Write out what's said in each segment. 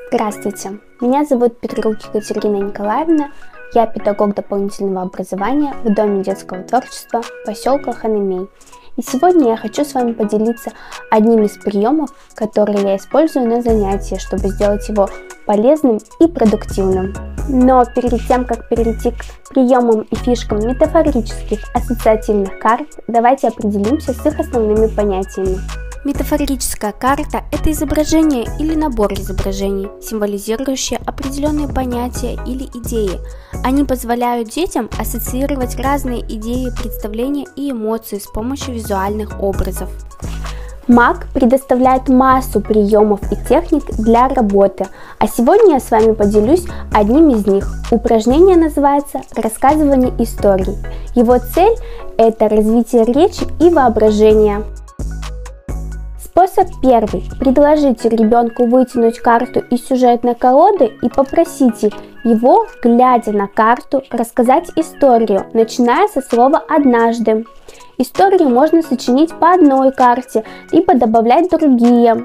Здравствуйте, меня зовут Петрук Екатерина Николаевна, я педагог дополнительного образования в Доме детского творчества поселка Ханымей. И сегодня я хочу с вами поделиться одним из приемов, которые я использую на занятии, чтобы сделать его полезным и продуктивным. Но перед тем, как перейти к приемам и фишкам метафорических ассоциативных карт, давайте определимся с их основными понятиями. Метафорическая карта – это изображение или набор изображений, символизирующие определенные понятия или идеи. Они позволяют детям ассоциировать разные идеи, представления и эмоции с помощью визуальных образов. МАК предоставляет массу приемов и техник для работы, а сегодня я с вами поделюсь одним из них. Упражнение называется «Рассказывание историй». Его цель – это развитие речи и воображения. Способ первый. Предложите ребенку вытянуть карту из сюжетной колоды и попросите его, глядя на карту, рассказать историю, начиная со слова «однажды». Историю можно сочинить по одной карте, либо добавлять другие.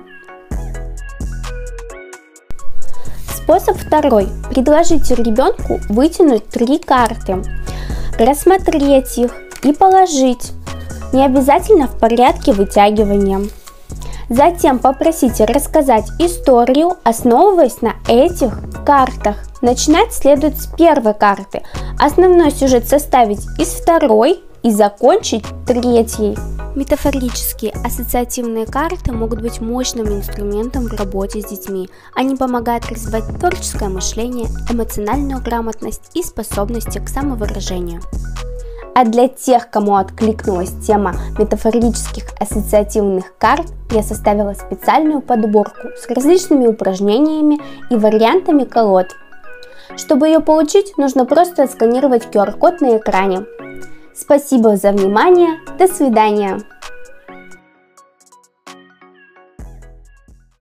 Способ второй. Предложите ребенку вытянуть 3 карты, рассмотреть их и положить, не обязательно в порядке вытягивания. Затем попросите рассказать историю, основываясь на этих картах. Начинать следует с первой карты. Основной сюжет составить из второй и закончить третьей. Метафорические ассоциативные карты могут быть мощным инструментом в работе с детьми. Они помогают развивать творческое мышление, эмоциональную грамотность и способности к самовыражению. А для тех, кому откликнулась тема метафорических ассоциативных карт, я составила специальную подборку с различными упражнениями и вариантами колод. Чтобы ее получить, нужно просто отсканировать QR-код на экране. Спасибо за внимание, до свидания!